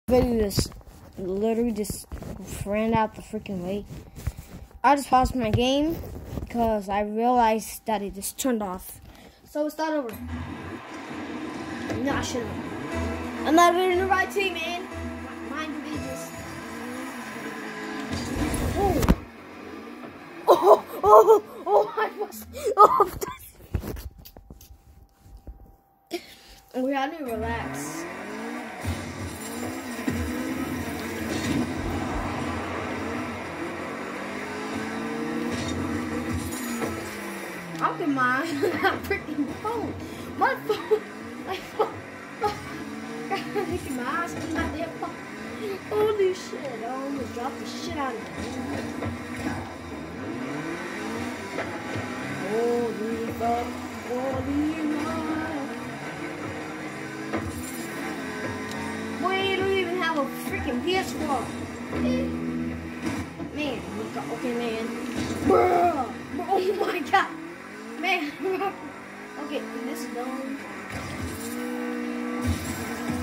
Video just literally just ran out the freaking way. I just paused my game because I realized that it just turned off. So we'll start over. No, I shouldn't. I'm not in the right team, man. Mind your business. I was. We had to relax. How can my freaking phone? My phone. Oh, God, look at my eyes. My damn phone. Holy shit. I almost dropped the shit out of it. Holy fuck. Holy fuck. Boy, you don't even have a freaking PS4. Man, okay, man. Bruh. Oh my God. Man. Okay, this is done.